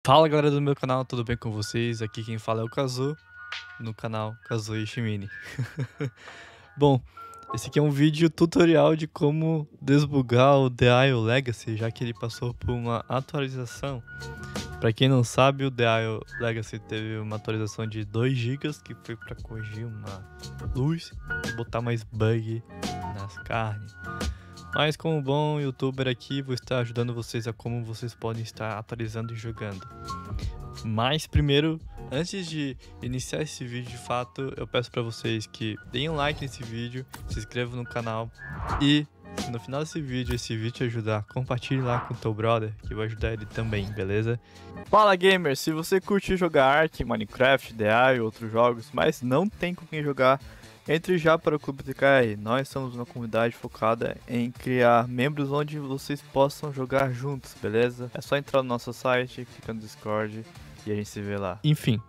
Fala galera do meu canal, tudo bem com vocês? Aqui quem fala é o Kazu, no canal Kazu Ishimini. Bom, esse aqui é um vídeo tutorial de como desbugar o The Legacy, já que ele passou por uma atualização. Pra quem não sabe, o The Legacy teve uma atualização de 2 GB, que foi pra corrigir uma luz e botar mais bug nas carnes. Mas como bom youtuber aqui, vou estar ajudando vocês a como vocês podem estar atualizando e jogando. Mas primeiro, antes de iniciar esse vídeo de fato, eu peço para vocês que deem um like nesse vídeo, se inscrevam no canal e se no final desse vídeo esse vídeo te ajudar, compartilhe lá com o teu brother, que vai ajudar ele também, beleza? Fala gamer, se você curte jogar Ark, Minecraft, DA e outros jogos, mas não tem com quem jogar, entre já para o Clube TKR. Nós somos uma comunidade focada em criar membros onde vocês possam jogar juntos, beleza? É só entrar no nosso site, clicar no Discord e a gente se vê lá. Enfim,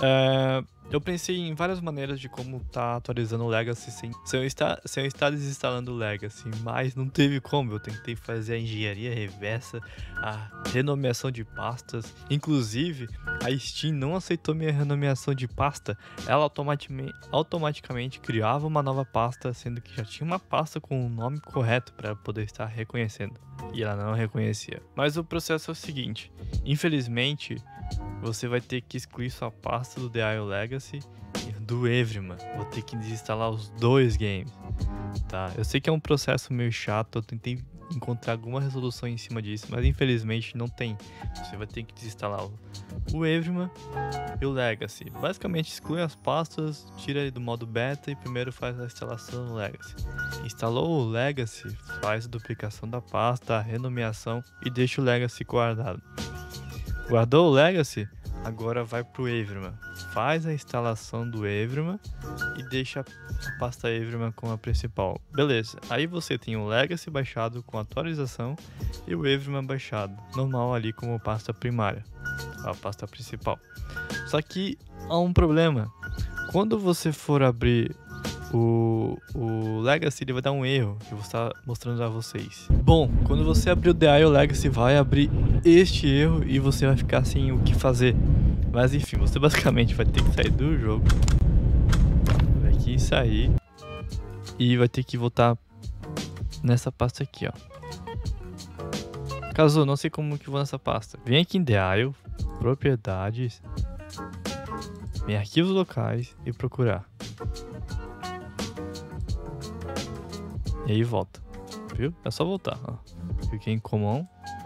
eu pensei em várias maneiras de como tá atualizando o Legacy sem eu estar desinstalando o Legacy, mas não teve como. Eu tentei fazer a engenharia reversa, a renomeação de pastas. Inclusive, a Steam não aceitou minha renomeação de pasta. Ela automaticamente criava uma nova pasta, sendo que já tinha uma pasta com o nome correto para poder estar reconhecendo. E ela não reconhecia. Mas o processo é o seguinte: infelizmente, você vai ter que excluir sua pasta do The Legacy e do Everyman. Vou ter que desinstalar os dois games, tá? Eu sei que é um processo meio chato, eu tentei encontrar alguma resolução em cima disso, mas infelizmente não tem. Você vai ter que desinstalar o Everyman e o Legacy. Basicamente exclui as pastas, tira ele do modo beta e primeiro faz a instalação no Legacy. Instalou o Legacy, faz a duplicação da pasta, a renomeação e deixa o Legacy guardado. Guardou o Legacy? Agora vai pro Everyman. Faz a instalação do Everyman e deixa a pasta Everyman como a principal. Beleza, aí você tem o Legacy baixado com atualização e o Everyman baixado, normal ali como pasta primária, a pasta principal. Só que há um problema. Quando você for abrir o Legacy, ele vai dar um erro que eu vou estar mostrando a vocês. Bom, quando você abrir o The Legacy, vai abrir este erro e você vai ficar sem o que fazer. Mas enfim, você basicamente vai ter que sair do jogo, vai aqui sair e vai ter que voltar nessa pasta aqui, ó. Caso não sei como que vou nessa pasta. Vem aqui em The propriedades, vem arquivos locais e procurar. E aí volta, viu? É só voltar, ó. Cliquei em Commons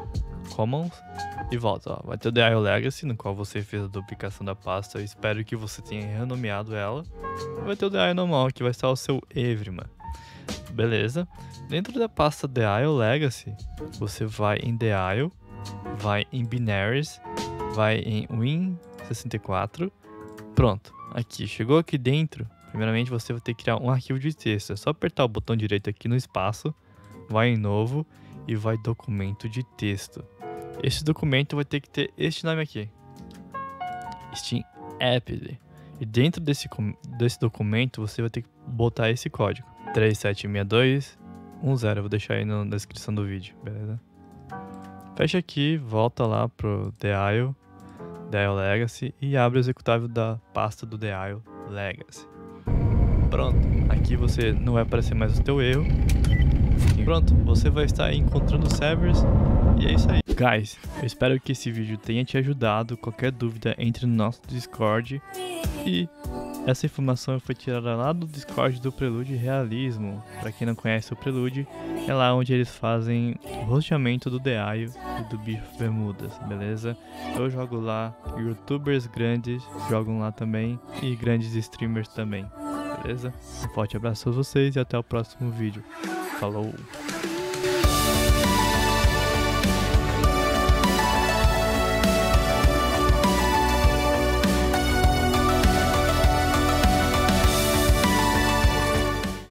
e volta, ó. Vai ter o The Legacy, no qual você fez a duplicação da pasta. Eu espero que você tenha renomeado ela. Vai ter o The normal, que vai estar o seu Everyman. Beleza? Dentro da pasta The Legacy, você vai em The vai em Binaries, vai em Win64. Pronto, aqui, chegou aqui dentro. Primeiramente você vai ter que criar um arquivo de texto. É só apertar o botão direito aqui no espaço, vai em novo e vai documento de texto. Esse documento vai ter que ter este nome aqui, Steam App. E dentro desse documento você vai ter que botar esse código 376210. Vou deixar aí na descrição do vídeo, beleza? Fecha aqui, volta lá pro The Legacy e abre o executável da pasta do The Legacy. Pronto, aqui você não vai aparecer mais o teu erro. Pronto, você vai estar encontrando servers e é isso aí. Guys, eu espero que esse vídeo tenha te ajudado. Qualquer dúvida, entre no nosso Discord. E essa informação foi tirada lá do Discord do Prelude Realismo. Pra quem não conhece o Prelude, é lá onde eles fazem o roteamento do The e do Bicho Bermudas, beleza? Eu jogo lá, youtubers grandes jogam lá também e grandes streamers também. Beleza? Um forte abraço a vocês e até o próximo vídeo. Falou!